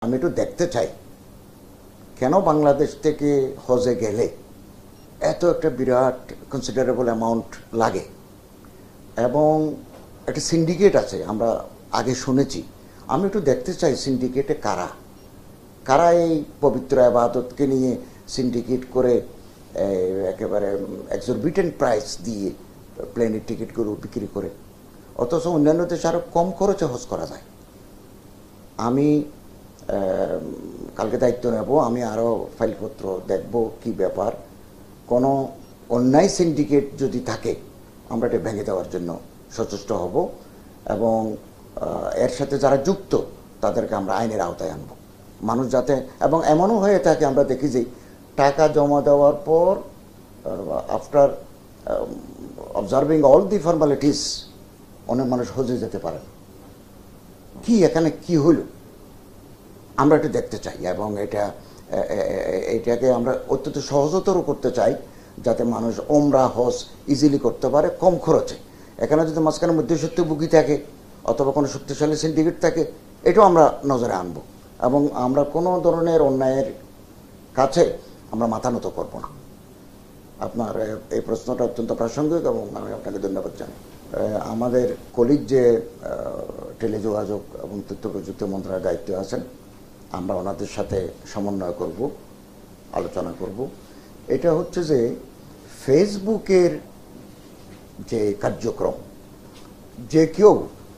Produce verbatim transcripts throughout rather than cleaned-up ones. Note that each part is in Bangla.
আমি একটু দেখতে চাই কেন বাংলাদেশ থেকে হজে গেলে এত একটা বিরাট কনসিডারেবল অ্যামাউন্ট লাগে, এবং একটা সিন্ডিকেট আছে আমরা আগে শুনেছি। আমি একটু দেখতে চাই সিন্ডিকেটে কারা কারা এই পবিত্র আবাদতকে নিয়ে সিন্ডিকেট করে একেবারে এক্সরবিটেন্ট প্রাইস দিয়ে প্লেনের টিকিটগুলো বিক্রি করে, অথচ অন্যান্য দেশে আরও কম খরচে হজ করা যায়। আমি কালকে দায়িত্ব নেব, আমি আরও ফাইলপত্র দেখব কি ব্যাপার। কোনো অন্যায় সিন্ডিকেট যদি থাকে আমরা এটা ভেঙে দেওয়ার জন্য সচেষ্ট হব, এবং এর সাথে যারা যুক্ত তাদেরকে আমরা আইনের আওতায় আনব। মানুষ যাতে, এবং এমনও হয়ে থাকে আমরা দেখি যে টাকা জমা দেওয়ার পর after observing all the formalities অনেক মানুষ হজে যেতে পারে। কি এখানে কি হলো আমরা একটু দেখতে চাই, এবং এটা এটাকে আমরা অত্যন্ত সহজতর করতে চাই যাতে মানুষ ওমরা হজ ইজিলি করতে পারে কম খরচে। এখানে যদি মাঝখানে মধ্যস্বত্বভোগী থাকে অথবা কোনো শক্তিশালী সিন্ডিকেট থাকে, এটাও আমরা নজরে আনবো, এবং আমরা কোনো ধরনের অন্যায়ের কাছে আমরা মাথা নত করব না। আপনার এই প্রশ্নটা অত্যন্ত প্রাসঙ্গিক এবং আমি আপনাকে ধন্যবাদ জানাই। আমাদের কলিগ যে টেলিযোগাযোগ এবং তথ্য প্রযুক্তি মন্ত্রণালয়ের দায়িত্বে আছেন, আমরা ওনাদের সাথে সমন্বয় করব, আলোচনা করব। এটা হচ্ছে যে ফেসবুকের যে কার্যক্রম, যে কেউ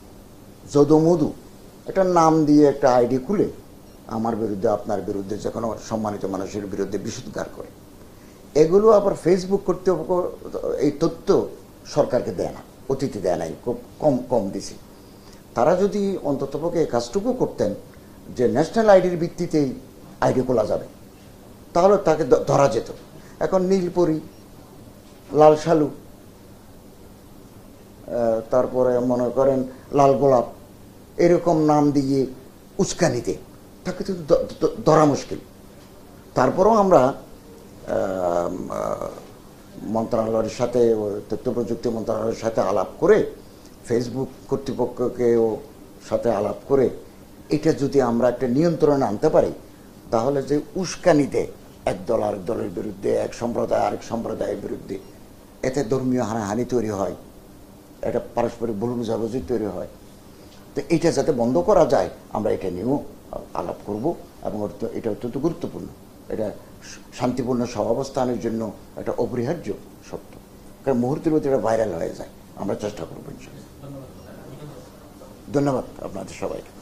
যদুমধু একটা নাম দিয়ে একটা আইডি খুলে আমার বিরুদ্ধে আপনার বিরুদ্ধে যে কোনো সম্মানিত মানুষের বিরুদ্ধে বিষোদ্গার করে, এগুলো আবার ফেসবুক কর্তৃপক্ষ এই তথ্য সরকারকে দেয় না, অতিথি দেয় নাই, খুব কম কম দিছে। তারা যদি অন্ততপক্ষে এই কাজটুকু করতেন যে ন্যাশনাল আইডির ভিত্তিতেই আইডি খোলা যাবে, তাহলে তাকে ধরা যেত। এখন নীলপরি, লাল শালু, তারপরে মনে করেন লাল গোলাপ, এরকম নাম দিয়ে উস্কানিতে তাকে তো ধরা মুশকিল। তারপরেও আমরা মন্ত্রণালয়ের সাথে, তথ্য প্রযুক্তি মন্ত্রণালয়ের সাথে আলাপ করে, ফেসবুক কর্তৃপক্ষকেও সাথে আলাপ করে এটা যদি আমরা একটা নিয়ন্ত্রণে আনতে পারি, তাহলে যে উস্কানিতে এক দল আরেক দলের বিরুদ্ধে, এক সম্প্রদায় আরেক সম্প্রদায়ের বিরুদ্ধে, এতে ধর্মীয় হানাহানি তৈরি হয়, এটা পারস্পরিক ভুল বুঝাবুঝি তৈরি হয়। তো এটা যাতে বন্ধ করা যায় আমরা এটা নিয়েও আলাপ করব, এবং এটা অত্যন্ত গুরুত্বপূর্ণ। এটা শান্তিপূর্ণ সহাবস্থানের জন্য একটা অপরিহার্য সত্য, কারণ মুহূর্তের মধ্যে এটা ভাইরাল হয়ে যায়। আমরা চেষ্টা করবো ইনশাআল্লাহ। ধন্যবাদ আপনাদের সবাইকে।